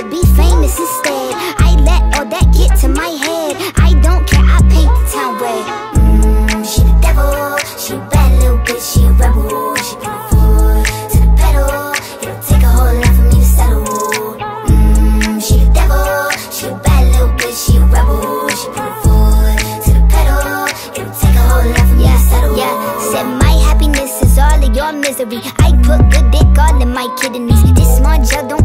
be famous instead. I let all that get to my head. I don't care, I paint the town red. She the devil, she a bad little bitch, she a rebel. She put her foot to the pedal. It'll take a whole lot for me to settle. She the devil, she a bad little bitch, she a rebel. She put her foot to the pedal. It'll take a whole lot for me to settle. Yeah, said my happiness is all of your misery. I put good dick all in my kidneys. This small gel don't